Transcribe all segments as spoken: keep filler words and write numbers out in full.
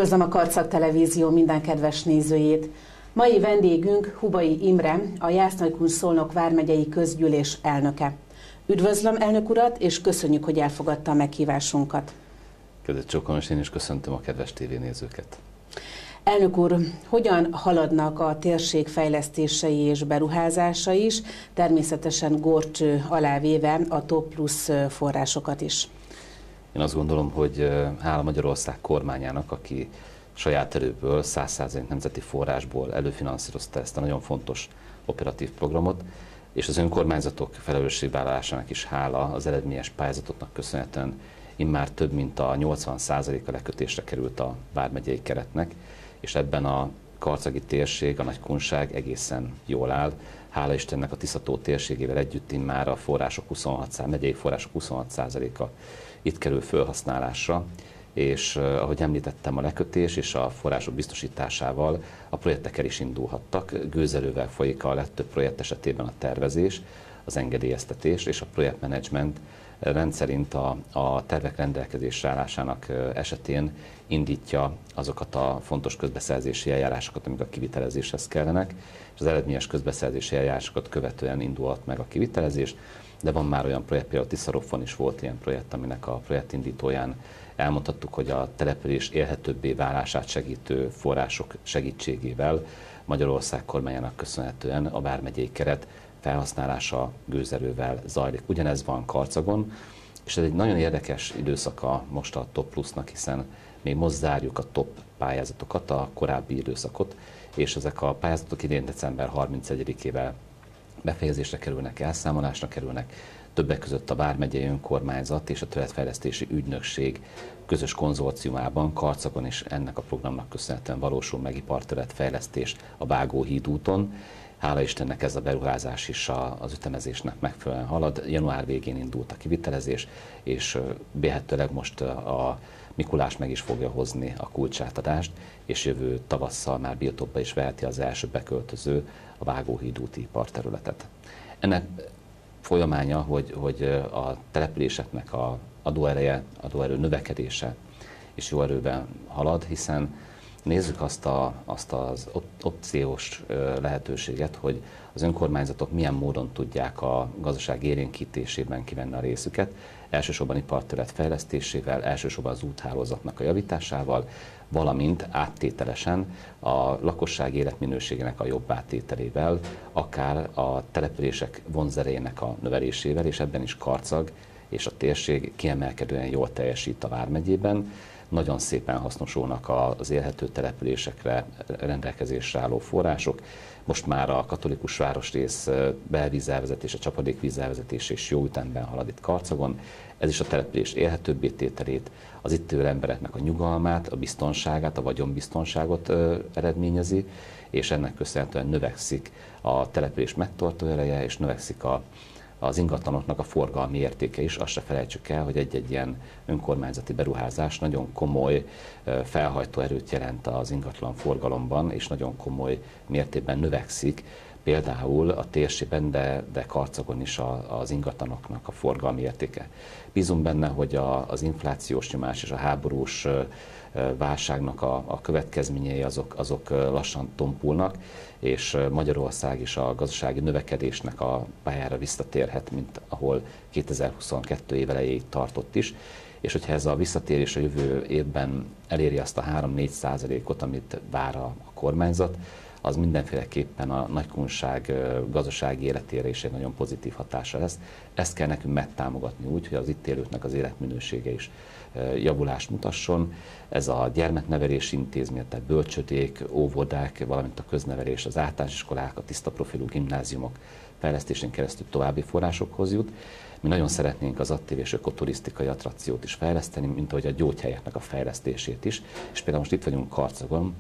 Üdvözlöm a Karcag Televízió minden kedves nézőjét! Mai vendégünk Hubay Imre, a Jász-Nagykun-Szolnok vármegyei közgyűlés elnöke. Üdvözlöm elnök urat, és köszönjük, hogy elfogadta a meghívásunkat. Kedves Csókolom, és én is köszöntöm a kedves tévénézőket. Elnök úr, hogyan haladnak a térség fejlesztései és beruházása is, természetesen górcső alá véve a Top Plus forrásokat is? Én azt gondolom, hogy hála Magyarország kormányának, aki saját erőből, száz százalék nemzeti forrásból előfinanszírozta ezt a nagyon fontos operatív programot, és az önkormányzatok felelősségvállalásának is hála, az eredményes pályázatoknak köszönhetően immár több mint a nyolcvan százaléka lekötésre került a vármegyei keretnek, és ebben a karcagi térség, a Nagykunság egészen jól áll. Hála Istennek a Tisza-tó térségével együtt immár a források huszonhat, megyei források huszonhat százaléka itt kerül felhasználásra, és uh, ahogy említettem, a lekötés és a források biztosításával a projektek el is indulhattak. Gőzerővel folyik a legtöbb projekt esetében a tervezés, az engedélyeztetés és a projektmenedzsment rendszerint a, a tervek rendelkezésre állásának esetén indítja azokat a fontos közbeszerzési eljárásokat, amik a kivitelezéshez kellenek, és az eredményes közbeszerzési eljárásokat követően indulhat meg a kivitelezés, de van már olyan projekt, például Tiszarofon is volt ilyen projekt, aminek a projektindítóján elmondhattuk, hogy a település élhetőbbé válását segítő források segítségével Magyarország kormányának köszönhetően a vármegyei keret felhasználása gőzerővel zajlik. Ugyanez van Karcagon, és ez egy nagyon érdekes időszaka most a Top Plusnak, hiszen még most zárjuk a top pályázatokat, a korábbi időszakot, és ezek a pályázatok idén december harmincegyedikével befejezésre kerülnek, elszámolásra kerülnek. Többek között a vármegyei önkormányzat és a területfejlesztési ügynökség közös konzorciumában Karcagon is ennek a programnak köszönhetően valósul meg iparterületfejlesztés a Vágóhíd úton. Hála Istennek ez a beruházás is az ütemezésnek megfelelően halad. Január végén indult a kivitelezés, és vélhetőleg most a Mikulás meg is fogja hozni a kulcsátadást, és jövő tavasszal már birtokba is veheti az első beköltöző a Vágóhíd úti iparterületet. Ennek folyamánya, hogy, hogy a településeknek a adóereje, adóerő növekedése is jó erőben halad, hiszen nézzük azt, a, azt az opciós lehetőséget, hogy az önkormányzatok milyen módon tudják a gazdaság élénkítésében kivenni a részüket, elsősorban iparterület fejlesztésével, elsősorban az úthálózatnak a javításával, valamint áttételesen a lakosság életminőségének a jobb áttételével, akár a települések vonzerejének a növelésével, és ebben is Karcag és a térség kiemelkedően jól teljesít a vármegyében. Nagyon szépen hasznosulnak az élhető településekre rendelkezésre álló források. Most már a katolikus városrész belvízelvezetés, a csapadékvízelvezetés és jó ütemben halad itt Karcagon. Ez is a település élhetőbbé tételét, az itt élő embereknek a nyugalmát, a biztonságát, a vagyonbiztonságot eredményezi, és ennek köszönhetően növekszik a település megtartó ereje, és növekszik a az ingatlanoknak a forgalmi értéke is. Azt se felejtsük el, hogy egy-egy ilyen önkormányzati beruházás nagyon komoly felhajtó erőt jelent az ingatlan forgalomban, és nagyon komoly mértékben növekszik. Például a térségben, de, de Karcagon is a, az ingatlanoknak a forgalmi értéke. Bízunk benne, hogy a, az inflációs nyomás és a háborús válságnak a, a következményei azok, azok lassan tompulnak, és Magyarország is a gazdasági növekedésnek a pályára visszatérhet, mint ahol kétezer-huszonkettő év elejéig tartott is. És hogyha ez a visszatérés a jövő évben eléri azt a három-négy százalékot, amit vár a, a kormányzat, az mindenféleképpen a Nagykunság gazdasági életére is egy nagyon pozitív hatása lesz. Ezt kell nekünk megtámogatni úgy, hogy az itt élőknek az életminősége is javulást mutasson. Ez a gyermeknevelési intézmény, tehát bölcsödék, óvodák, valamint a köznevelés, az általános iskolák, a tiszta profilú gimnáziumok fejlesztésén keresztül további forrásokhoz jut. Mi nagyon szeretnénk az aktív és ökoturisztikai attrakciót is fejleszteni, mint ahogy a gyógyhelyeknek a fejlesztését is. És például most itt vagyunk Karcagon,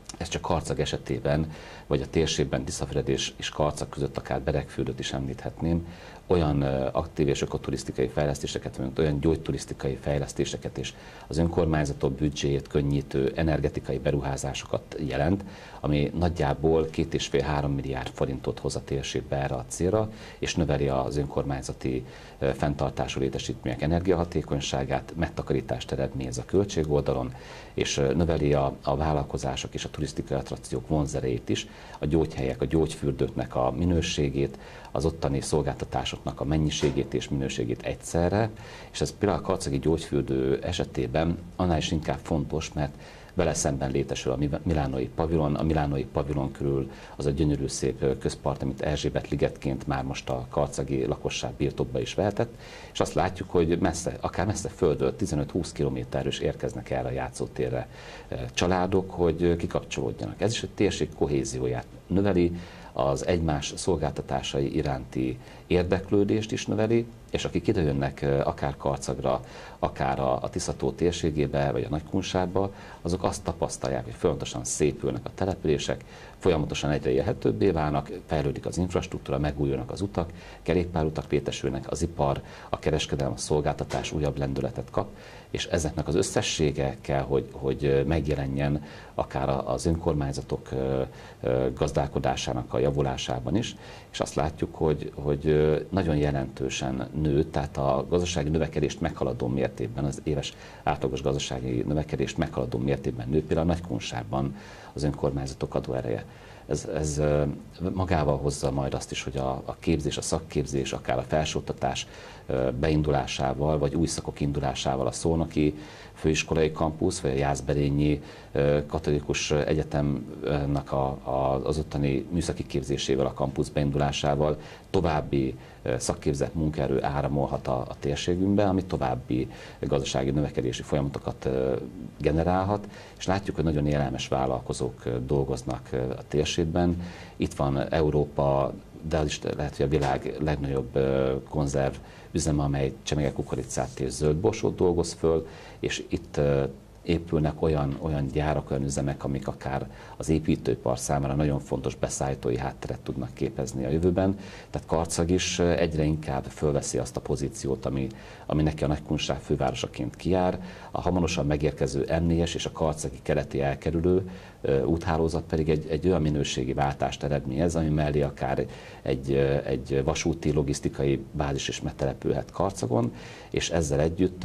Ez csak Karcag esetében, vagy a térségben Tiszafüred és, és Karcag között akár Beregfürdöt is említhetném, olyan aktív és ökoturisztikai fejlesztéseket, vagy olyan gyógyturisztikai fejlesztéseket és az önkormányzatok büdzséjét könnyítő energetikai beruházásokat jelent, ami nagyjából két és fél három milliárd forintot hoz a térségbe erre a célra, és növeli az önkormányzati fenntartású létesítmények energiahatékonyságát, megtakarítást eredményez a költségoldalon, és növeli a, a vállalkozások és a turisztikai attrakciók vonzerejét is, a gyógyhelyek, a gyógyfürdőknek a minőségét, az ottani szolgáltatásoknak a mennyiségét és minőségét egyszerre, és ez például a karcagi gyógyfürdő esetében annál is inkább fontos, mert vele szemben létesül a milánói pavilon, a milánói pavilon körül az a gyönyörű szép közpart, amit Erzsébet ligetként már most a karcagi lakosság birtokba is vehetett, és azt látjuk, hogy messze, akár messze földről, tizenöt-húsz kilométerről is érkeznek el a játszótérre családok, hogy kikapcsolódjanak. Ez is a térség kohézióját növeli, az egymás szolgáltatásai iránti érdeklődést is növeli, és akik idejönnek akár Karcagra, akár a, a Tiszató térségébe, vagy a Nagykunságba, azok azt tapasztalják, hogy folyamatosan szépülnek a települések, folyamatosan egyre élhetőbbé válnak, fejlődik az infrastruktúra, megújulnak az utak, kerékpárutak létesülnek, az ipar, a kereskedelem, a szolgáltatás újabb lendületet kap, és ezeknek az összessége kell, hogy, hogy megjelenjen akár az önkormányzatok gazdálkodásának a javulásában is, és azt látjuk, hogy, hogy nagyon jelentősen nőtt, tehát a gazdasági növekedést meghaladó mértékben, az éves átlagos gazdasági növekedést meghaladó mértékben nő, például a Nagykunságban az önkormányzatok adóereje. Ez, ez magával hozza majd azt is, hogy a, a képzés, a szakképzés, akár a felsőoktatás beindulásával, vagy új szakok indulásával a Szolnoki Főiskolai Kampusz, vagy a Jászberényi Katolikus Egyetemnek a, a, az ottani műszaki képzésével, a kampusz beindulásával további szakképzett munkaerő áramolhat a, a térségünkbe, ami további gazdasági növekedési folyamatokat generálhat, és látjuk, hogy nagyon élelmes vállalkozók dolgoznak a térségben. Itt van Európa, de az is lehet, hogy a világ legnagyobb konzerv üzeme, amely csemege kukoricát és zöldborsót dolgoz föl, és itt épülnek olyan, olyan gyárak, olyan üzemek, amik akár az építőipar számára nagyon fontos beszállítói hátteret tudnak képezni a jövőben. Tehát Karcag is egyre inkább fölveszi azt a pozíciót, ami, ami neki a Nagykunság fővárosaként kijár. A hamarosan megérkező em négyes és a karcagi keleti elkerülő úthálózat pedig egy, egy olyan minőségi váltást eredményez, ami mellé akár egy, egy vasúti logisztikai bázis is megtelepülhet Karcagon, és ezzel együtt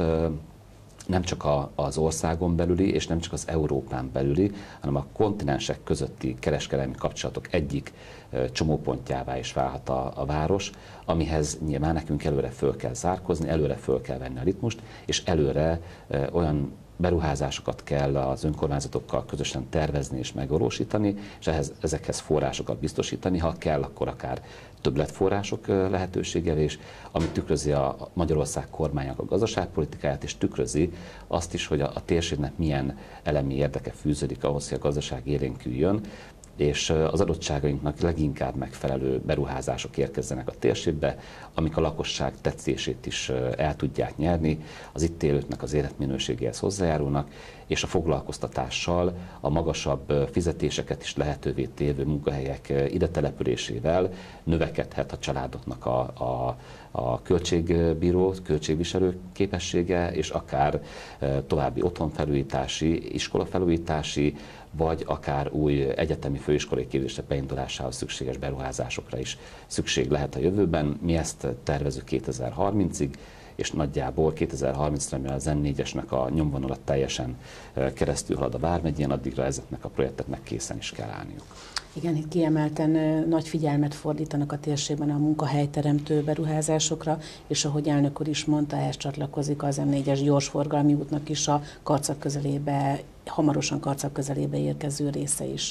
nem csak a, az országon belüli, és nem csak az Európán belüli, hanem a kontinensek közötti kereskedelmi kapcsolatok egyik e, csomópontjává is válhat a, a város, amihez nyilván nekünk előre föl kell zárkozni, előre föl kell venni a ritmust, és előre e, olyan beruházásokat kell az önkormányzatokkal közösen tervezni és megvalósítani, és ehhez, ezekhez forrásokat biztosítani, ha kell, akkor akár többletforrások lehetősége is, ami tükrözi a Magyarország kormánynak a gazdaságpolitikáját, és tükrözi azt is, hogy a, a térségnek milyen elemi érdeke fűződik ahhoz, hogy a gazdaság élénküljön, és az adottságainknak leginkább megfelelő beruházások érkezzenek a térségbe, amik a lakosság tetszését is el tudják nyerni, az itt élőknek az életminőségéhez hozzájárulnak, és a foglalkoztatással, a magasabb fizetéseket is lehetővé tévő munkahelyek ide településével növekedhet a családoknak a, a, a költségbíró, költségviselő képessége, és akár további otthonfelújítási, iskolafelújítási, vagy akár új egyetemi főiskolai képzések beindulásához szükséges beruházásokra is szükség lehet a jövőben. Mi ezt tervezünk kétezer-harmincig, és nagyjából kétezer-harmincra, mivel az em négyesnek a nyomvonalat teljesen keresztül halad a Vármegyén, addigra ezeknek a projekteknek készen is kell állniuk. Igen, itt kiemelten nagy figyelmet fordítanak a térségben a munkahelyteremtő beruházásokra, és ahogy elnök úr is mondta, ehhez csatlakozik az em négyes gyorsforgalmi útnak is a Karcag közelébe, hamarosan Karcag közelébe érkező része is.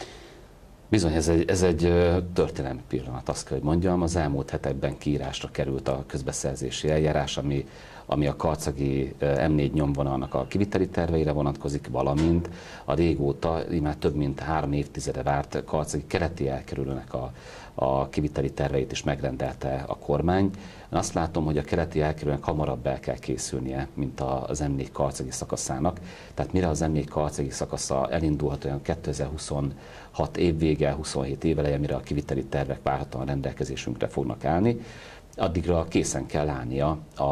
Bizony, ez egy, ez egy történelmi pillanat, azt kell, hogy mondjam. Az elmúlt hetekben kiírásra került a közbeszerzési eljárás, ami ami a karcagi em négy nyomvonalnak a kiviteli terveire vonatkozik, valamint a régóta, már több mint három évtizede várt karcagi keleti elkerülőnek a, a kiviteli terveit is megrendelte a kormány. Én azt látom, hogy a keleti elkerülőnek hamarabb el kell készülnie, mint az em négy karcagi szakaszának. Tehát mire az em négy karcagi szakasza elindulhat, olyan kétezer-huszonhat év vége, huszonhét év eleje, mire a kiviteli tervek várhatóan rendelkezésünkre fognak állni, addigra készen kell állnia a,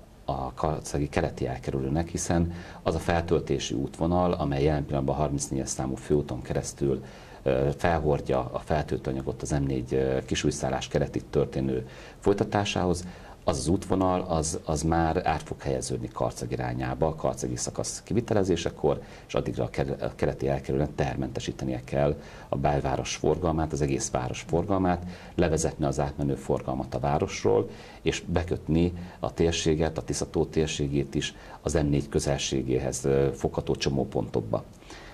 a karcagi keleti elkerülőnek, hiszen az a feltöltési útvonal, amely jelen pillanatban a harmincnégyes számú főúton keresztül felhordja a feltöltőanyagot az em négy kisújszállás keretig történő folytatásához, az az útvonal, az, az már át fog helyeződni Karcag irányába, a karcagi szakasz kivitelezésekor, és addigra a keleti elkerülőnek termentesítenie kell a belváros forgalmát, az egész város forgalmát, levezetni az átmenő forgalmat a városról, és bekötni a térséget, a Tisza-tó térségét is az em négy közelségéhez fogható csomópontokba.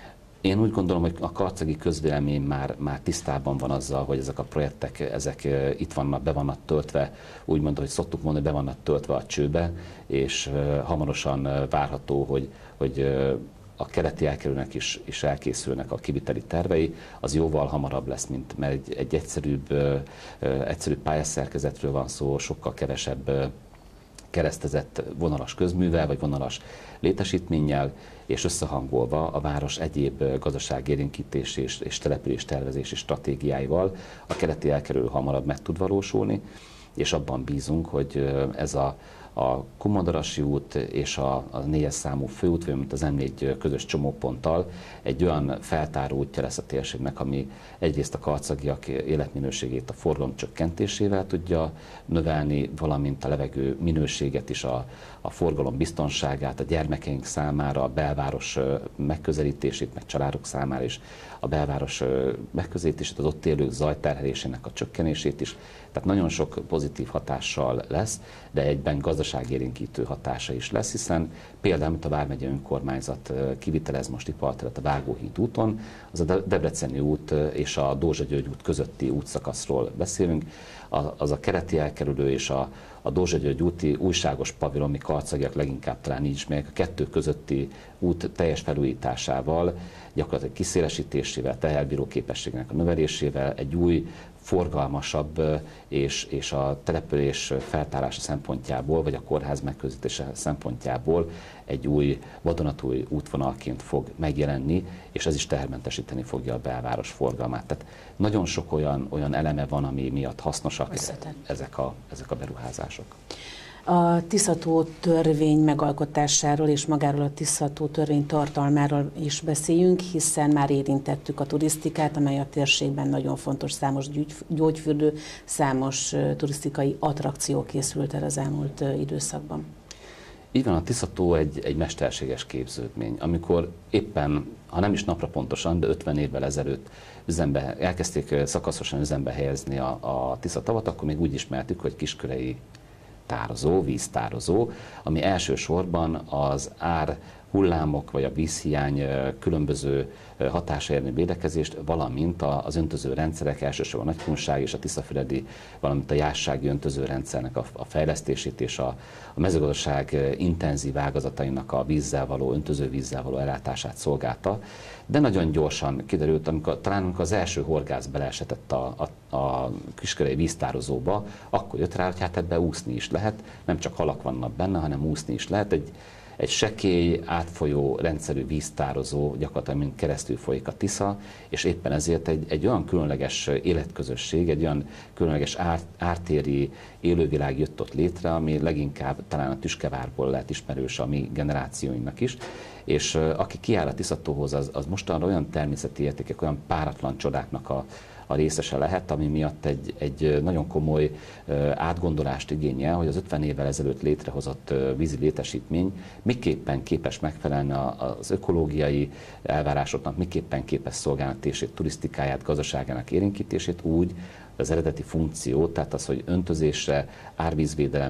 Én úgy gondolom, hogy a karcagi közvélemény már, már tisztában van azzal, hogy ezek a projektek, ezek itt vannak, be vannak töltve, úgymond, hogy szoktuk mondani, be vannak töltve a csőbe, és hamarosan várható, hogy, hogy a keleti elkerülőnek is, is elkészülnek a kiviteli tervei, az jóval hamarabb lesz, mint, mert egy, egy egyszerűbb, egyszerűbb pályászerkezetről van szó, sokkal kevesebb keresztezett vonalas közművel, vagy vonalas létesítménnyel, és összehangolva a város egyéb gazdaságélénkítési és, és település tervezési stratégiáival a keleti elkerülő hamarabb meg tud valósulni, és abban bízunk, hogy ez a, a Kumodarasi út és a, a négyes számú főút, vagy mint az em négy közös csomóponttal egy olyan feltáró útja lesz a térségnek, ami egyrészt a karcagiak életminőségét a forgalom csökkentésével tudja növelni, valamint a levegő minőséget is, a, a forgalom biztonságát, a gyermekeink számára, a belváros megközelítését, meg családok számára is, a belváros megközelítését, az ott élők zajterhelésének a csökkenését is. Tehát nagyon sok pozitív hatással lesz, de egyben gazdaságélénkítő hatása is lesz, hiszen például, amit a Vármegye önkormányzat kivitelez most iparterület a Vágóhíd úton, az a Debreceni út és a Dózsa-György út közötti útszakaszról beszélünk, az a keleti elkerülő és a, a Dózsa-György úti újságos pavilon, ami karcagiak leginkább talán így ismerjük, a kettő közötti út teljes felújításával, gyakorlatilag kiszélesítésével, teherbíró képességének a növelésével, egy új, forgalmasabb és, és a település feltárása szempontjából, vagy a kórház megközelítése szempontjából egy új vadonatúj útvonalként fog megjelenni, és ez is tehermentesíteni fogja a belváros forgalmát. Tehát nagyon sok olyan, olyan eleme van, ami miatt hasznosak ezek a, ezek a beruházások. A Tisza-tó törvény megalkotásáról és magáról a Tisza-tó törvény tartalmáról is beszéljünk, hiszen már érintettük a turisztikát, amely a térségben nagyon fontos, számos gyógyfürdő, számos turisztikai attrakció készült el az elmúlt időszakban. Így van, a Tisza-tó egy, egy mesterséges képződmény, amikor éppen, ha nem is napra pontosan, de ötven évvel ezelőtt üzembe, elkezdték szakaszosan üzembe helyezni a, a Tisza-tavat, akkor még úgy ismertük, hogy kiskörei tározó, víztározó, ami elsősorban az ár hullámok vagy a vízhiány különböző hatása érni védekezést, valamint az öntöző rendszerek, elsősorban a Nagykunság és a tiszafüredi, valamint a jássági öntöző rendszernek a, a fejlesztését és a, a mezőgazdaság intenzív ágazatainak a vízzel való, öntöző vízzel való ellátását szolgálta. De nagyon gyorsan kiderült, amikor, talán amikor az első horgász beleesetett a, a, a kiskörei víztározóba, akkor jött rá, hogy hát ebbe úszni is lehet, nem csak halak vannak benne, hanem úszni is lehet. Egy, egy sekély, átfolyó, rendszerű víztározó, gyakorlatilag mint keresztül folyik a Tisza, és éppen ezért egy, egy olyan különleges életközösség, egy olyan különleges ár, ártéri élővilág jött ott létre, ami leginkább talán a Tüskevárból lehet ismerős a mi generációinknak is, és aki kiáll a Tisza-tóhoz, az, az mostanra olyan természeti értékek, olyan páratlan csodáknak a, a részese lehet, ami miatt egy, egy nagyon komoly átgondolást igényel, hogy az ötven évvel ezelőtt létrehozott vízi létesítmény miképpen képes megfelelni az ökológiai elvárásoknak, miképpen képes szolgálni a térség turisztikáját, gazdaságának élénkítését úgy, az eredeti funkció, tehát az, hogy öntözésre, árvízvédelemre,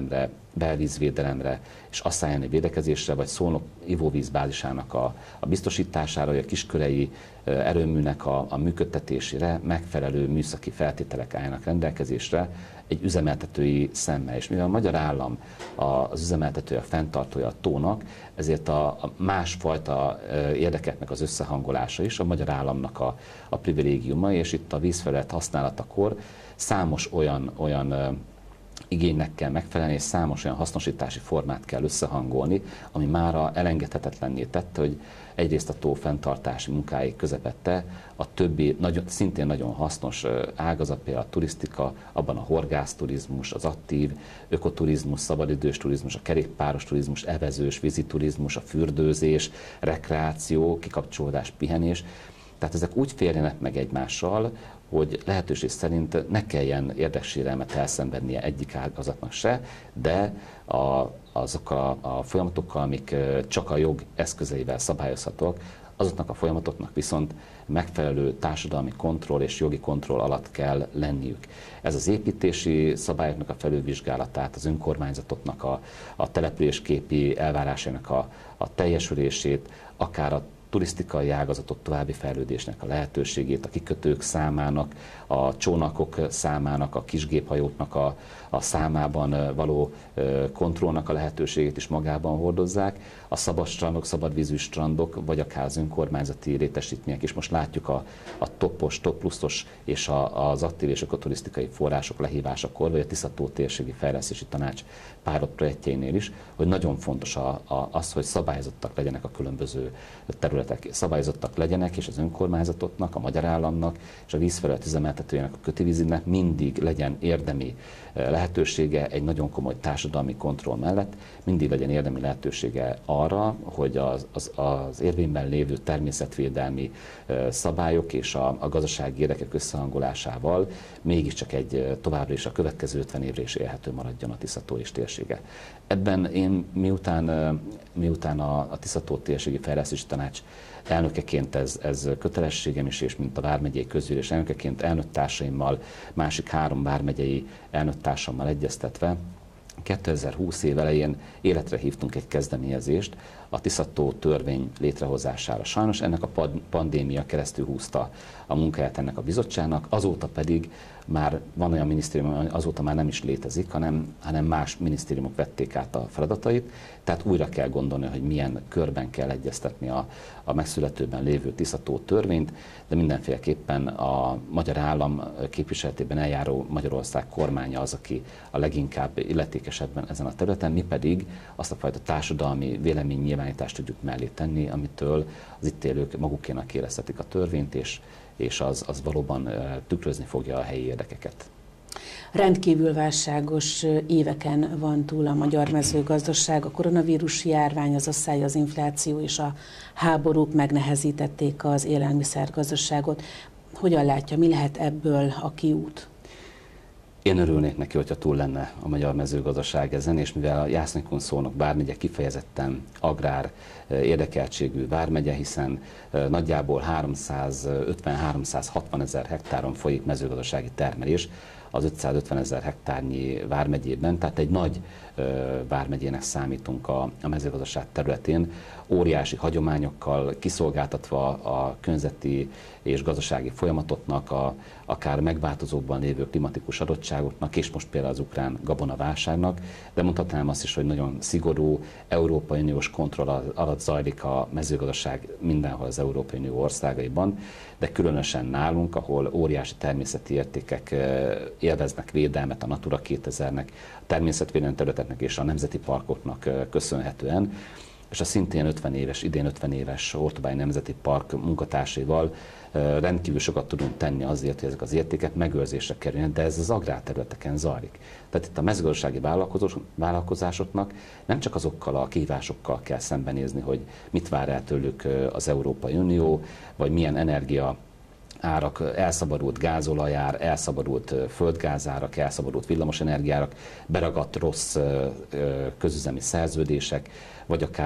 belvízvédelemre és asszályelni védekezésre, vagy Szolnok ivóvízbázisának a, a biztosítására, vagy a kiskörei erőműnek a, a működtetésére megfelelő műszaki feltételek állnak rendelkezésre egy üzemeltetői szemmel. És mivel a magyar állam az üzemeltetője, a fenntartója a tónak, ezért a, a másfajta érdekeknek az összehangolása is a magyar államnak a, a privilégiuma, és itt a vízfelület használatakor számos olyan, olyan igénynek kell megfelelni, és számos olyan hasznosítási formát kell összehangolni, ami mára elengedhetetlenné tette, hogy egyrészt a tó fenntartási munkái közepette a többi nagyon, szintén nagyon hasznos ágazat, például a turisztika, abban a horgászturizmus, az aktív ökoturizmus, szabadidős turizmus, a kerékpáros turizmus, evezős, víziturizmus, a fürdőzés, rekreáció, kikapcsolódás, pihenés. Tehát ezek úgy férjenek meg egymással, hogy lehetőség szerint ne kelljen érdeksérelmet elszenvednie egyik ágazatnak se, de a, azokkal a, a folyamatokkal, amik csak a jog eszközeivel szabályozhatók, azoknak a folyamatoknak viszont megfelelő társadalmi kontroll és jogi kontroll alatt kell lenniük. Ez az építési szabályoknak a felülvizsgálatát, az önkormányzatoknak a, a településképi elvárásainak a, a teljesülését, akár a turisztikai ágazatok további fejlődésnek a lehetőségét, a kikötők számának, a csónakok számának, a kisgéphajóknak a, a számában való kontrollnak a lehetőségét is magában hordozzák, a szabad strandok, szabadvízű strandok, vagy akár az önkormányzati létesítmények is. Most látjuk a, a topos, top pluszos és a, az aktív és ökoturisztikai források lehívásakor, vagy a Tisza-tó térségi fejlesztési tanács pilot projektjeinél is, hogy nagyon fontos a, a, az, hogy szabályozottak legyenek a különböző területek, szabályozottak legyenek, és az önkormányzatoknak, a magyar államnak és a vízfelület üzemeltetőjének, a kötivízinek mindig legyen érdemi lehetősége egy nagyon komoly társadalmi kontroll mellett, mindig legyen érdemi lehetősége arra, hogy az, az, az érvényben lévő természetvédelmi szabályok és a, a gazdasági érdekek összehangolásával mégiscsak egy továbbra is a következő ötven évre is élhető maradjon a Tisza-tó és térsége. Ebben én miután, miután a, a Tisza-tó térségi fejlesztési tanács elnökeként ez, ez kötelességem is, és mint a vármegyei közgyűlés elnökeként elnöktársaimmal, másik három vármegyei elnöktársammal egyeztetve kétezer-húsz év elején életre hívtunk egy kezdeményezést a Tisza-tó törvény létrehozására. Sajnos ennek a pandémia keresztül húzta a munkáját ennek a bizottságnak, azóta pedig már van olyan minisztérium, ami azóta már nem is létezik, hanem, hanem más minisztériumok vették át a feladatait, tehát újra kell gondolni, hogy milyen körben kell egyeztetni a, a megszületőben lévő Tisza-tó törvényt, de mindenféleképpen a magyar állam képviseletében eljáró Magyarország kormánya az, aki a leginkább illetékesebben ezen a területen, mi pedig azt a fajta társadalmi véleménynyilvánítást tudjuk mellé tenni, amitől az itt élők magukénak érezhetik a törvényt, és és az, az valóban tükrözni fogja a helyi érdekeket. Rendkívül válságos éveken van túl a magyar mezőgazdaság, a koronavírus járvány, az asszály, az infláció és a háborúk megnehezítették az élelmiszergazdaságot. Hogyan látja, mi lehet ebből a kiút? Én örülnék neki, hogyha túl lenne a magyar mezőgazdaság ezen, és mivel a Jászai-Kunszolnok vármegye kifejezetten agrár érdekeltségű vármegye, hiszen nagyjából háromszázötven-háromszázhatvan ezer hektáron folyik mezőgazdasági termelés az ötszázötven ezer hektárnyi vármegyében, tehát egy nagy vármegyének számítunk a, a mezőgazdaság területén, óriási hagyományokkal kiszolgáltatva a környezeti és gazdasági folyamatoknak, a, akár megváltozóban lévő klimatikus adottságoknak, és most például az ukrán gabonaválságnak, de mondhatnám azt is, hogy nagyon szigorú Európai Uniós kontroll alatt zajlik a mezőgazdaság mindenhol az Európai Unió országaiban, de különösen nálunk, ahol óriási természeti értékek élveznek védelmet a Natura kétezernek, a természetvédelmi területeknek és a nemzeti parkoknak köszönhetően, és a szintén ötven éves, idén ötven éves Ortobágyi Nemzeti Park munkatársaival rendkívül sokat tudunk tenni azért, hogy ezek az értékek megőrzésre kerüljenek, de ez az agrárterületeken zajlik. Tehát itt a mezőgazdasági vállalkozásoknak nem csak azokkal a kihívásokkal kell szembenézni, hogy mit vár el tőlük az Európai Unió, vagy milyen energia árak, elszabadult gázolajár, elszabadult földgázárak, elszabadult villamosenergiárak, beragadt rossz közüzemi szerződések, vagy akár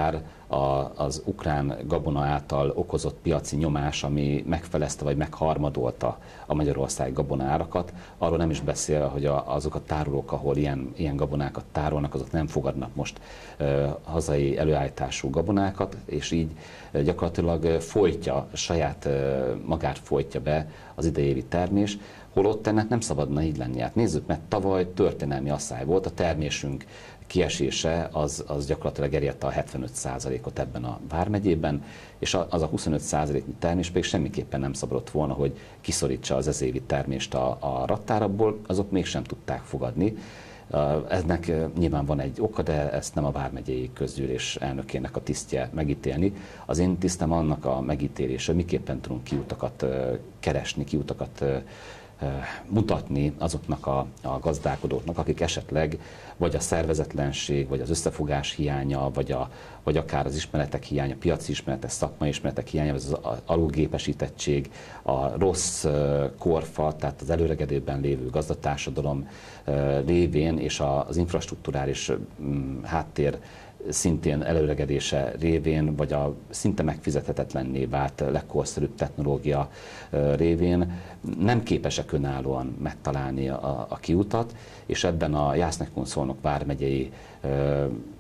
a, az ukrán gabona által okozott piaci nyomás, ami megfelezte vagy megharmadolta a Magyarország gabonárakat. Arról nem is beszél, hogy a, azok a tárolók, ahol ilyen, ilyen gabonákat tárolnak, azok nem fogadnak most uh, hazai előállítású gabonákat, és így uh, gyakorlatilag folytja, saját uh, magát folytja be az idejévi termés, holott ennek nem szabadna így lenni. Hát nézzük, mert tavaly történelmi asszály volt, a termésünk kiesése az, az gyakorlatilag elérte a hetvenöt százalékot ebben a vármegyében, és az a huszonöt százaléknyi termés pedig semmiképpen nem szabadott volna, hogy kiszorítsa az ezévi termést a, a raktárokból, azok mégsem tudták fogadni. Ennek nyilván van egy oka, de ezt nem a vármegyei közgyűlés elnökének a tisztje megítélni. Az én tisztem annak a megítélése, miképpen tudunk kiutakat keresni, kiutakat mutatni azoknak a, a gazdálkodóknak, akik esetleg vagy a szervezetlenség, vagy az összefogás hiánya, vagy, a, vagy akár az ismeretek hiánya, piaci ismeretek, szakmai ismeretek hiánya, vagy az alulgépesítettség, a rossz korfa, tehát az előregedőben lévő gazdatársadalom révén és az infrastrukturális háttér szintén előregedése révén, vagy a szinte megfizethetetlenné vált legkorszerűbb technológia révén nem képesek önállóan megtalálni a, a kiutat, és ebben a Jász-Nagykun-Szolnok vármegyei ö,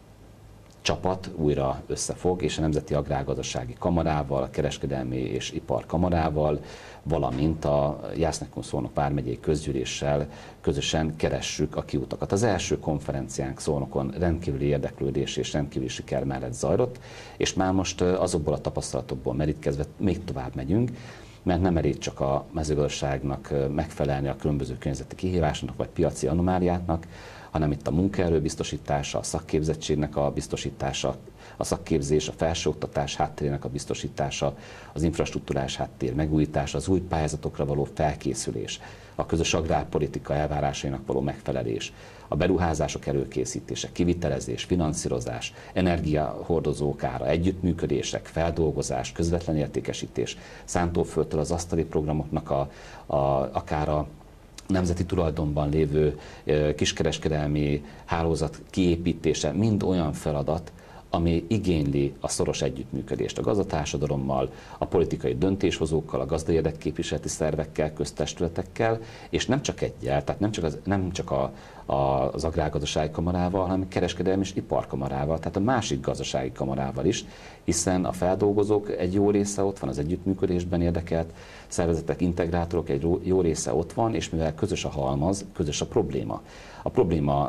csapat újra összefog, és a Nemzeti Agrárgazdasági Kamarával, a Kereskedelmi és Iparkamarával, valamint a Jász-Nagykun-Szolnok vármegyei közgyűléssel közösen keressük a kiutakat. Az első konferenciánk Szolnokon rendkívüli érdeklődés és rendkívüli siker mellett zajlott, és már most azokból a tapasztalatokból merítkezve még tovább megyünk, mert nem elég csak a mezőgazdaságnak megfelelni a különböző környezeti kihívásoknak vagy piaci anomáliáknak, hanem itt a munkaerő biztosítása, a szakképzettségnek a biztosítása, a szakképzés, a felsőoktatás háttérének a biztosítása, az infrastruktúrás háttér megújítása, az új pályázatokra való felkészülés, a közös agrárpolitika elvárásainak való megfelelés, a beruházások előkészítése, kivitelezés, finanszírozás, energiahordozók ára, együttműködések, feldolgozás, közvetlen értékesítés, szántóföldtől az asztali programoknak a, a, akár a nemzeti tulajdonban lévő kiskereskedelmi hálózat kiépítése, mind olyan feladat, ami igényli a szoros együttműködést a gazdatársadalommal, a politikai döntéshozókkal, a gazda érdekképviseleti szervekkel, köztestületekkel, és nem csak egyel, tehát nem csak az, nem csak a, a, az Agrárgazdasági Kamarával, hanem a Kereskedelmi és Iparkamarával, tehát a másik gazdasági kamarával is, hiszen a feldolgozók egy jó része ott van, az együttműködésben érdekelt szervezetek, integrátorok egy jó része ott van, és mivel közös a halmaz, közös a probléma. A probléma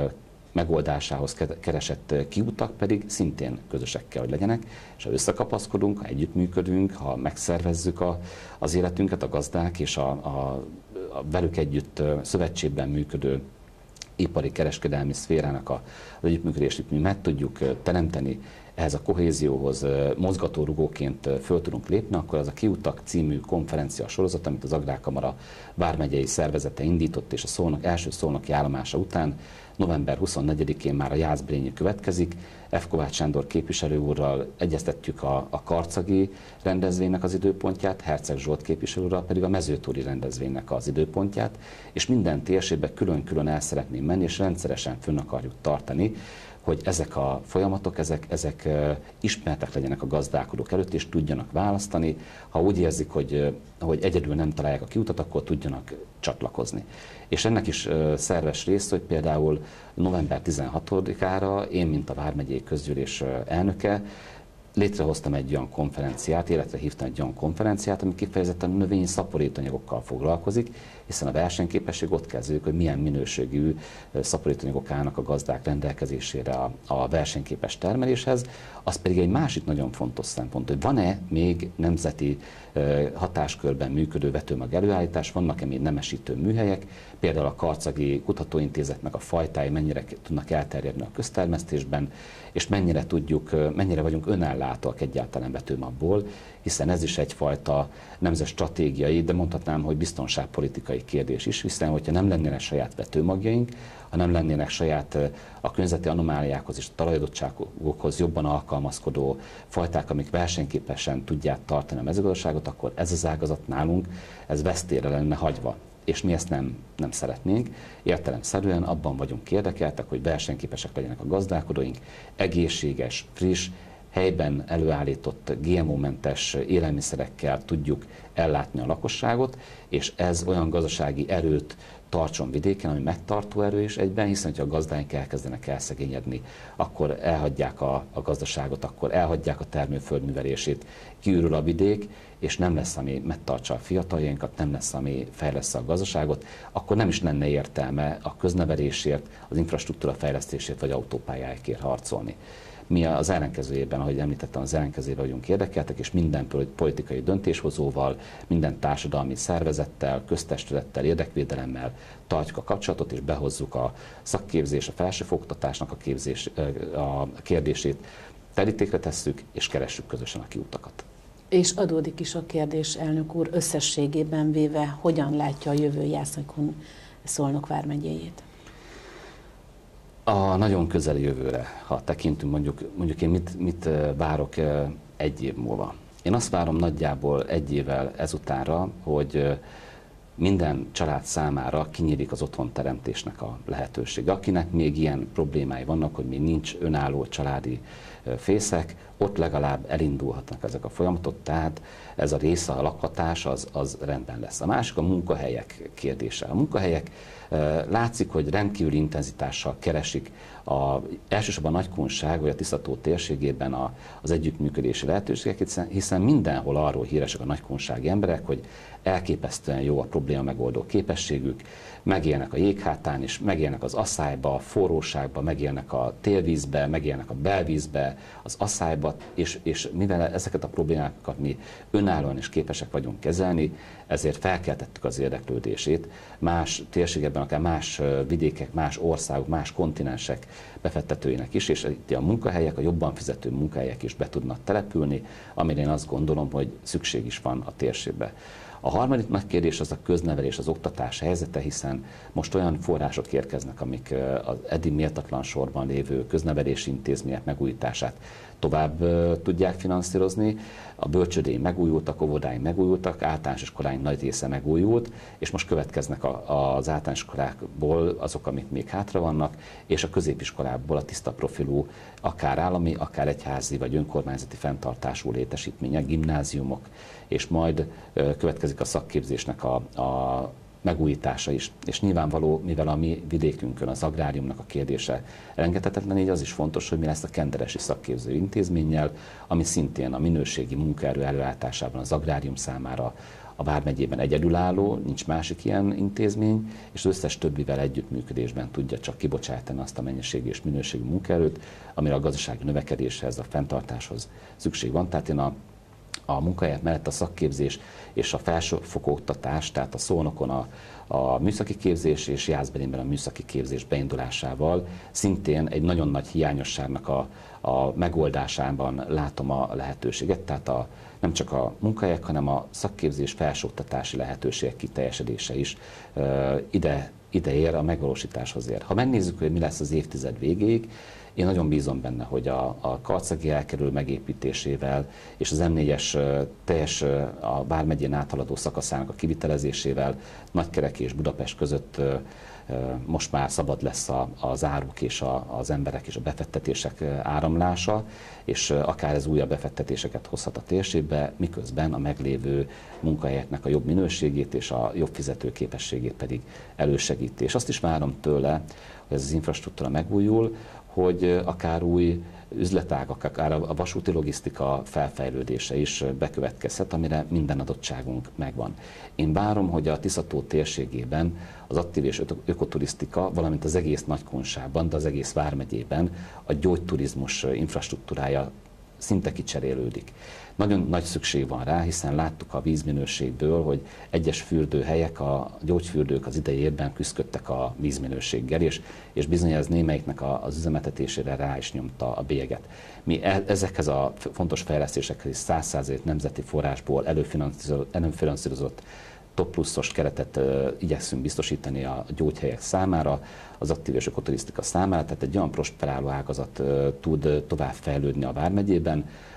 megoldásához keresett kiutak pedig szintén közösek kell, hogy legyenek, és ha összekapaszkodunk, ha együttműködünk, ha megszervezzük a, az életünket, a gazdák és a, a, a velük együtt szövetségben működő ipari kereskedelmi szférának a, az együttműködést, mi meg tudjuk teremteni, ehhez a kohézióhoz mozgatórugóként föl tudunk lépni, akkor az a Kiutak című konferencia sorozat, amit az Agrárkamara vármegyei szervezete indított, és a Szolnok, első szolnoki állomása után november huszonnegyedikén már a Jászberényi következik. F. Kovács Sándor képviselő úrral egyeztetjük a, a karcagi rendezvénynek az időpontját, Herceg Zsolt képviselő úrral pedig a mezőtúri rendezvénynek az időpontját, és minden térségbe külön-külön el szeretném menni, és rendszeresen fönn akarjuk tartani, hogy ezek a folyamatok, ezek, ezek ismertek legyenek a gazdálkodók előtt, és tudjanak választani. Ha úgy érzik, hogy, hogy egyedül nem találják a kiutat, akkor tudjanak csatlakozni. És ennek is szerves rész, hogy például november tizenhatodikára én, mint a Vármegyei Közgyűlés elnöke, létrehoztam egy olyan konferenciát, életre hívtam egy olyan konferenciát, ami kifejezetten növényi szaporítóanyagokkal foglalkozik, hiszen a versenyképesség ott kezdődik, hogy milyen minőségű szaporítóanyagok állnak a gazdák rendelkezésére a, a versenyképes termeléshez. Az pedig egy másik nagyon fontos szempont, hogy van-e még nemzeti hatáskörben működő vetőmag előállítás, vannak-e még nemesítő műhelyek, például a Karcagi Kutatóintézetnek a fajtái mennyire tudnak elterjedni a köztermesztésben, és mennyire tudjuk, mennyire vagyunk önellátóak egyáltalán vetőmagból, hiszen ez is egyfajta nemzet stratégiai, de mondhatnám, hogy biztonságpolitikai kérdés is, hiszen hogyha nem lennének saját vetőmagjaink, ha nem lennének saját a környezeti anomáliákhoz és a talajadottságokhoz jobban alkalmazkodó fajták, amik versenyképesen tudják tartani a mezőgazdaságot, akkor ez az ágazat nálunk, ez vesztére lenne hagyva. És mi ezt nem, nem szeretnénk. Értelemszerűen abban vagyunk érdekeltek, hogy versenyképesek legyenek a gazdálkodóink, egészséges, friss, helyben előállított gé em o-mentes élelmiszerekkel tudjuk ellátni a lakosságot, és ez olyan gazdasági erőt tartson vidéken, ami megtartó erő is egyben, hiszen ha a gazdáink elkezdenek elszegényedni, akkor elhagyják a, a gazdaságot, akkor elhagyják a termőföld művelését, kiürül a vidék, és nem lesz, ami megtartsa a fiataljainkat, nem lesz, ami fejlesz a gazdaságot, akkor nem is lenne értelme a köznevelésért, az infrastruktúra fejlesztésért vagy autópályáikért harcolni. Mi az ellenkezőjében, ahogy említettem, az ellenkezőjében vagyunk érdekeltek, és minden politikai döntéshozóval, minden társadalmi szervezettel, köztestülettel, érdekvédelemmel tartjuk a kapcsolatot, és behozzuk a szakképzés, a felsőfoktatásnak a, képzés, a kérdését, terítékre tesszük, és keressük közösen a kiutakat. És adódik is a kérdés, elnök úr, összességében véve, hogyan látja a jövő Jászai-Szolnok vármegyéjét? A nagyon közeli jövőre, ha tekintünk, mondjuk, mondjuk én mit, mit várok egy év múlva. Én azt várom nagyjából egy évvel ezutánra, hogy minden család számára kinyílik az otthonteremtésnek a lehetősége. Akinek még ilyen problémái vannak, hogy még nincs önálló családi fészek, ott legalább elindulhatnak ezek a folyamatok, tehát ez a része, a lakhatás, az, az rendben lesz. A másik a munkahelyek kérdése. A munkahelyek látszik, hogy rendkívüli intenzitással keresik a, elsősorban a Nagykunság vagy a Tiszató térségében a, az együttműködési lehetőségeket, hiszen mindenhol arról híresek a nagykunsági emberek, hogy elképesztően jó a probléma megoldó képességük, megélnek a jéghátán is, megélnek az asszályba, a forróságba, megélnek a télvízbe, megélnek a belvízbe, az asszályba, és, és mivel ezeket a problémákat mi önállóan is képesek vagyunk kezelni, ezért felkeltettük az érdeklődését más térségekben, akár más vidékek, más országok, más kontinensek befektetőinek is, és itt a munkahelyek, a jobban fizető munkahelyek is be tudnak települni, amire én azt gondolom, hogy szükség is van a térségbe. A harmadik nagy kérdés az a köznevelés, az oktatás helyzete, hiszen most olyan források érkeznek, amik az eddig méltatlan sorban lévő köznevelési intézmények megújítását tovább tudják finanszírozni. A bölcsődei megújultak, óvodái megújultak, általános iskoláink nagy része megújult, és most következnek az általános iskolákból azok, amik még hátra vannak, és a középiskolákból a tiszta profilú, akár állami, akár egyházi vagy önkormányzati fenntartású létesítmények, gimnáziumok, és majd következik a szakképzésnek a, a megújítása is. És nyilvánvaló, mivel a mi vidékünkön az agráriumnak a kérdése elengedhetetlen, így az is fontos, hogy mi lesz a kenderesi szakképző intézménnyel, ami szintén a minőségi munkaerő előállításában az agrárium számára a vármegyében egyedülálló, nincs másik ilyen intézmény, és az összes többivel együttműködésben tudja csak kibocsátani azt a mennyiségű és minőségű munkaerőt, amire a gazdasági növekedéshez, a fenntartáshoz szükség van. Tehát én a a munkahelyek mellett a szakképzés és a felsőfokú oktatás, tehát a Szolnokon a, a műszaki képzés és Jászberényben a műszaki képzés beindulásával szintén egy nagyon nagy hiányosságnak a, a megoldásában látom a lehetőséget, tehát a, nem csak a munkahelyek, hanem a szakképzés felsőoktatási lehetőségek kiteljesedése is uh, ide, ide ér, a megvalósításhoz ér. Ha megnézzük, hogy mi lesz az évtized végéig, én nagyon bízom benne, hogy a, a karcagi elkerül megépítésével és az em négyes teljes a vármegyén áthaladó szakaszának a kivitelezésével Nagykerek és Budapest között most már szabad lesz a, az áruk és a, az emberek és a befektetések áramlása, és akár ez újabb befektetéseket hozhat a térségbe, miközben a meglévő munkahelyeknek a jobb minőségét és a jobb fizetőképességét pedig elősegíti. És azt is várom tőle, hogy ez az infrastruktúra megújul, hogy akár új üzletágak, akár a vasúti logisztika felfejlődése is bekövetkezhet, amire minden adottságunk megvan. Én várom, hogy a Tiszató térségében az aktív és ökoturisztika, valamint az egész Nagykunságban, de az egész vármegyében a gyógyturizmus infrastruktúrája szinte kicserélődik. Nagyon nagy szükség van rá, hiszen láttuk a vízminőségből, hogy egyes fürdőhelyek, a gyógyfürdők az idei évben küszködtek a vízminőséggel, és, és bizony ez némelyiknek az üzemeltetésére rá is nyomta a bélyeget. Mi ezekhez a fontos fejlesztésekhez is száz százalék nemzeti forrásból előfinanszírozott, előfinanszírozott top pluszos keretet uh, igyekszünk biztosítani a gyógyhelyek számára, az aktív és ökoturisztika számára, tehát egy olyan prosperáló ágazat uh, tud uh, tovább fejlődni a vármegyében,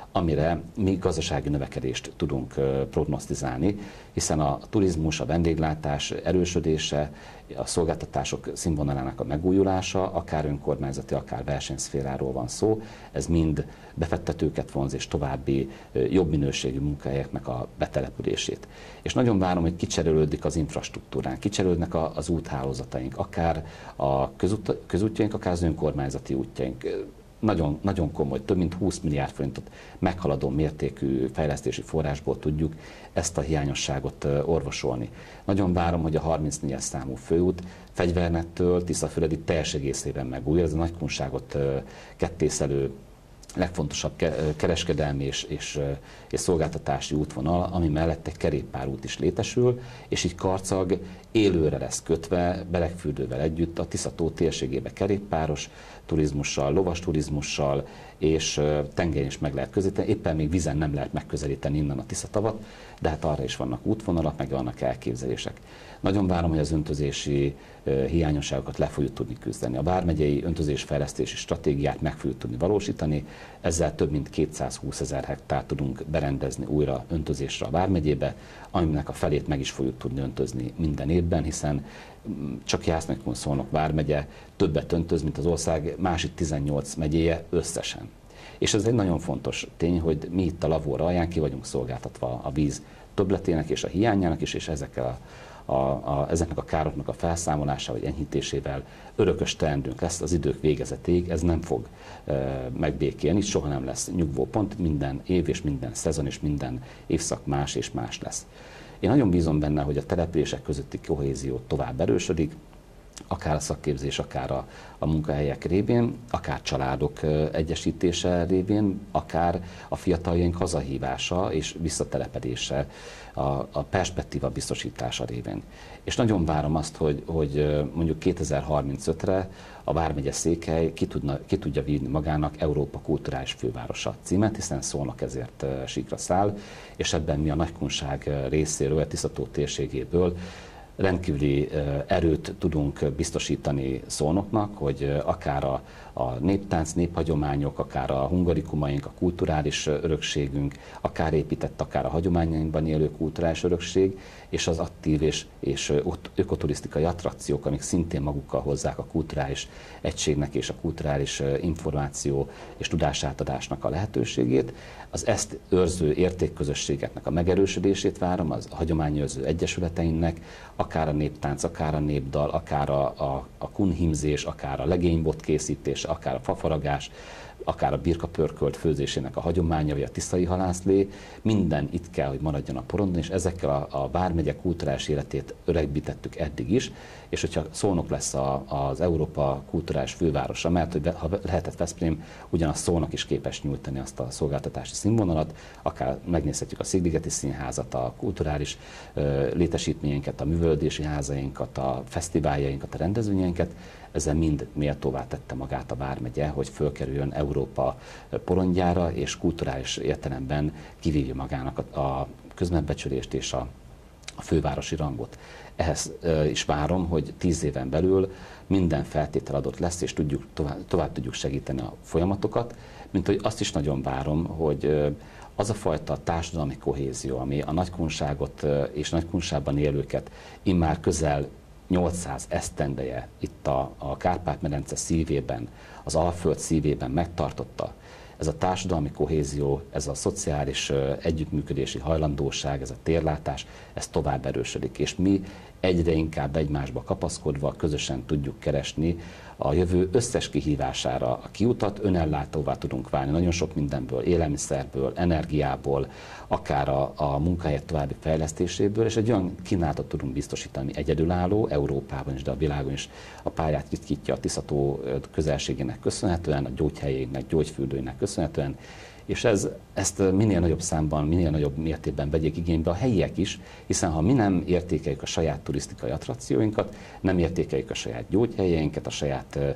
amire mi gazdasági növekedést tudunk prognosztizálni, hiszen a turizmus, a vendéglátás erősödése, a szolgáltatások színvonalának a megújulása, akár önkormányzati, akár versenyszféráról van szó, ez mind befektetőket vonz és további jobb minőségű munkahelyeknek a betelepülését. És nagyon várom, hogy kicserélődik az infrastruktúrán, kicserélődnek az úthálózataink, akár a közút, közútjaink, akár az önkormányzati útjaink. Nagyon, nagyon komoly, több mint húsz milliárd forintot meghaladó mértékű fejlesztési forrásból tudjuk ezt a hiányosságot orvosolni. Nagyon várom, hogy a harmincnégyes számú főút Fegyvernettől Tiszafüredig teljes egészében megújul. Ez a nagykunságot kettészelő legfontosabb kereskedelmi és, és, és szolgáltatási útvonal, ami mellett egy kerékpárút is létesül, és így Karcag élőre lesz kötve, Beregfürdővel együtt a Tisza-tó térségébe kerékpáros turizmussal, lovas turizmussal, és tengelyen is meg lehet közelíteni. Éppen még vízen nem lehet megközelíteni innen a Tisza-tavat, de hát arra is vannak útvonalak, meg vannak elképzelések. Nagyon várom, hogy az öntözési hiányosságokat le fogjuk tudni küzdeni. A vármegyei öntözésfejlesztési stratégiát meg fogjuk tudni valósítani, ezzel több mint kétszázhúszezer hektár tudunk berendezni újra öntözésre a vármegyébe, aminek a felét meg is fogjuk tudni öntözni minden évben, hiszen csak Jászai-Szolnok vármegye többet öntöz, mint az ország másik tizennyolc megyéje összesen. És ez egy nagyon fontos tény, hogy mi itt a Lavóra alján ki vagyunk szolgáltatva a víz többletének és a hiányának is, és ezekkel a A, a, ezeknek a károknak a felszámolásával vagy enyhítésével örökös teendőnk lesz az idők végezetéig, ez nem fog e, megbékélni, soha nem lesz nyugvó pont, minden év és minden szezon és minden évszak más és más lesz. Én nagyon bízom benne, hogy a települések közötti kohézió tovább erősödik, akár a szakképzés, akár a, a munkahelyek révén, akár családok egyesítése révén, akár a fiataljaink hazahívása és visszatelepedése, a, a perspektíva biztosítása révén. És nagyon várom azt, hogy, hogy mondjuk kétezer-harmincötre a vármegye székhely ki, tudna, ki tudja vinni magának Európa kulturális fővárosa címet, hiszen Szolnok ezért síkra száll, és ebben mi a nagykunság részéről, a Tisza-tó térségéből rendkívüli erőt tudunk biztosítani Szolnoknak, hogy akár a, a néptánc, néphagyományok, akár a hungarikumaink, a kulturális örökségünk, akár épített, akár a hagyományainkban élő kulturális örökség, és az aktív és, és ökoturisztikai attrakciók, amik szintén magukkal hozzák a kulturális egységnek és a kulturális információ és tudásátadásnak a lehetőségét. Az ezt őrző értékközösségeknek a megerősödését várom, az a hagyományőrző egyesületeinknek, akár a néptánc, akár a népdal, akár a, a, a kunhimzés, akár a legénybot készítése, akár a fafaragás, akár a birkapörkölt főzésének a hagyománya, vagy a tiszai halászlé, minden itt kell, hogy maradjon a porondon, és ezekkel a, a vármegye kulturális életét öregbítettük eddig is, és hogyha Szolnok lesz a, az Európa kulturális fővárosa, mert hogy ha lehetett Veszprém, ugyanaz Szolnok is képes nyújtani azt a szolgáltatási színvonalat, akár megnézhetjük a Szigligeti Színházat, a kulturális ö, létesítményeinket, a művelődési házainkat, a fesztiváljainkat, a rendezvényeinket, ezzel mind méltóvá tette magát a vármegye, hogy fölkerüljön Európa porondjára, és kulturális értelemben kivívja magának a, a közmegbecsülést és a, a fővárosi rangot. Ehhez is várom, hogy tíz éven belül minden feltétel adott lesz, és tudjuk, tovább, tovább tudjuk segíteni a folyamatokat, mint hogy azt is nagyon várom, hogy az a fajta társadalmi kohézió, ami a nagykunságot és nagykunságban élőket immár közel nyolcszáz esztendeje itt a, a Kárpát-medence szívében, az Alföld szívében megtartotta. Ez a társadalmi kohézió, ez a szociális együttműködési hajlandóság, ez a térlátás, ez tovább erősödik, és mi egyre inkább egymásba kapaszkodva közösen tudjuk keresni a jövő összes kihívására a kiutat, önellátóvá tudunk válni nagyon sok mindenből, élelmiszerből, energiából, akár a, a munkahelyek további fejlesztéséből, és egy olyan kínálatot tudunk biztosítani, ami egyedülálló, Európában is, de a világon is a pályát ritkítja a Tisza-tó közelségének köszönhetően, a gyógyhelyének, gyógyfürdőinek köszönhetően, és ez, ezt minél nagyobb számban, minél nagyobb mértékben vegyék igénybe a helyiek is, hiszen ha mi nem értékeljük a saját turisztikai attrakcióinkat, nem értékeljük a saját gyógyhelyeinket, a saját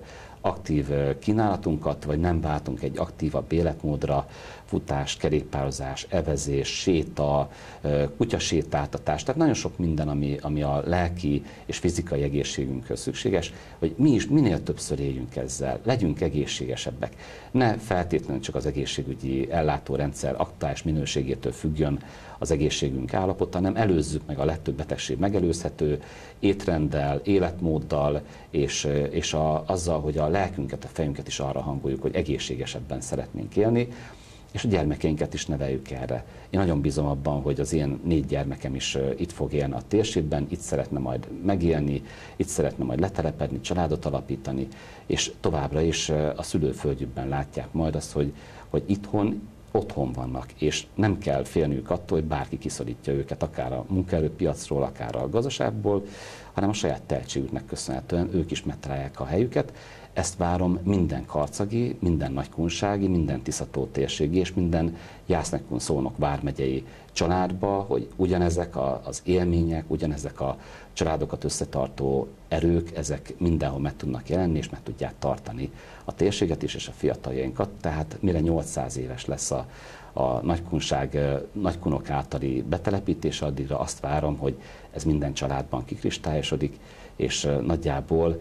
aktív kínálatunkat, vagy nem váltunk egy aktívabb életmódra, futás, kerékpározás, evezés, séta, kutyasétáltatás, tehát nagyon sok minden, ami, ami a lelki és fizikai egészségünkhöz szükséges, hogy mi is minél többször éljünk ezzel, legyünk egészségesebbek. Ne feltétlenül csak az egészségügyi ellátórendszer aktuális minőségétől függjön az egészségünk állapota, hanem előzzük meg a legtöbb betegség megelőzhető étrenddel, életmóddal, és, és a, azzal, hogy a lelkünket, a fejünket is arra hangoljuk, hogy egészségesebben szeretnénk élni, és a gyermekeinket is neveljük erre. Én nagyon bízom abban, hogy az én négy gyermekem is itt fog élni a térségben, itt szeretne majd megélni, itt szeretne majd letelepedni, családot alapítani, és továbbra is a szülőföldjükben látják majd azt, hogy, hogy itthon, otthon vannak, és nem kell félniük attól, hogy bárki kiszorítja őket, akár a munkaerőpiacról, akár a gazdaságból, hanem a saját tehetségüknek köszönhetően ők is megtalálják a helyüket. Ezt várom minden karcagi, minden nagykunsági, minden Tiszató térségi és minden Jász-Nagykun-Szolnok vármegyei családba, hogy ugyanezek az élmények, ugyanezek a családokat összetartó erők, ezek mindenhol meg tudnak jelenni, és meg tudják tartani a térséget is, és a fiataljainkat. Tehát mire nyolcszáz éves lesz a, a nagykunság, nagykunok általi betelepítés, addigra azt várom, hogy ez minden családban kikristályosodik, és nagyjából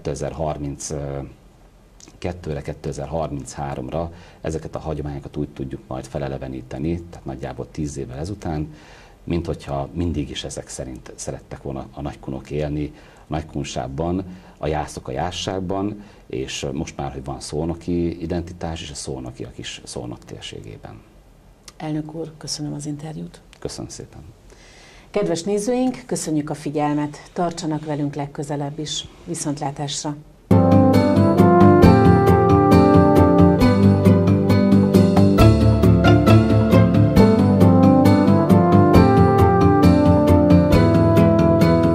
kétezer-harminckettőre, kétezer-harmincháromra ezeket a hagyományokat úgy tudjuk majd feleleveníteni, tehát nagyjából tíz évvel ezután, mint hogyha mindig is ezek szerint szerettek volna a nagykunok élni, a nagykunságban, a jászok a jásságban, és most már, hogy van szolnoki identitás, és a szolnokiak is Szolnok térségében. Elnök úr, köszönöm az interjút. Köszönöm szépen. Kedves nézőink, köszönjük a figyelmet, tartsanak velünk legközelebb is. Viszontlátásra!